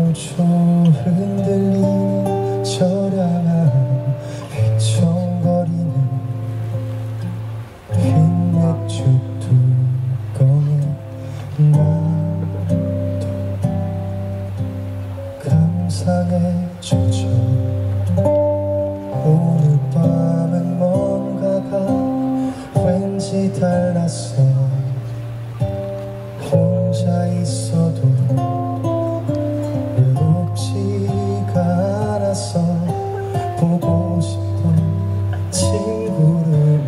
무조 흔들리는 저량한 휘청거리는 흰 맥주 뚜껑에 나도 감상에 젖어 오늘 밤은 뭔가가 왠지 달랐어. 혼자 있어도 외롭지가 않아서 보고 싶던 친구를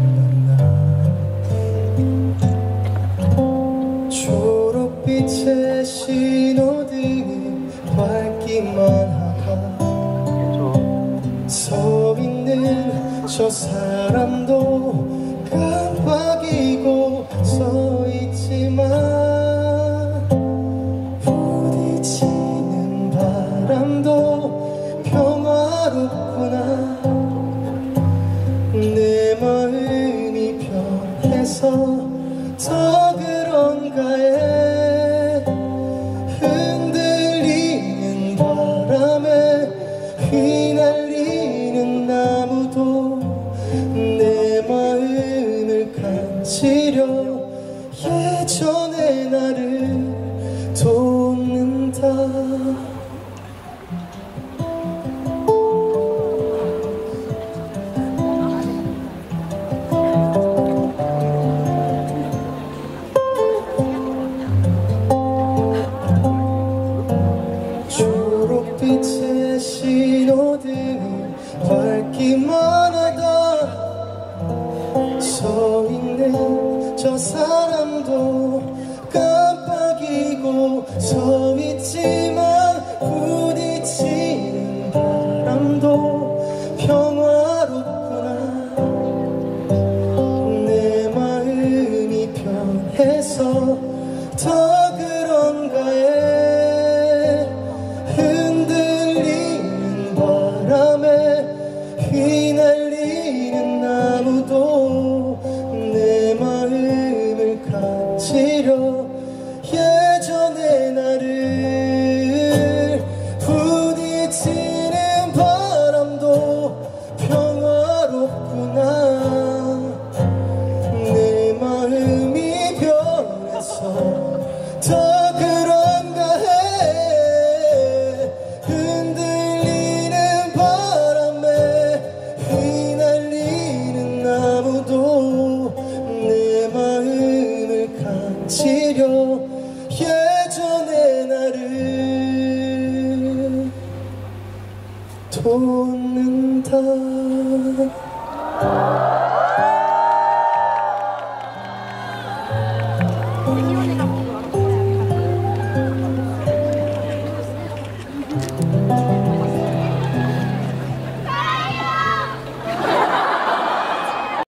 만나 초록빛의 신호등이 밝기만 하다 서 있는 저 사람도 깜빡이고 서 있지만 부딪히는 바람도 평화롭구나. 내 마음이 변해서 더 그런가 해. 흔들리는 바람에 휘날리는 나무도 내 마음을 간지려 예전의 나를 돋는다. 초록빛의 신호등이 밝기만 하다 서 있는 저 사람도 깜빡이고 서 있지만 부딪히는 바람도 평화롭구나. 내 마음이 변해서 더 그런가 해. 흔들리는 바람에 휘날리는 나무도 내 마음을 간지려 예전의 나를 부딪히는 바람도 평화롭구나. 내 마음이 변해서 더 그런가 해. 흔들리는 바람에 휘날리는 나무도 내 마음을 간지려 예전의 나를 돋는다.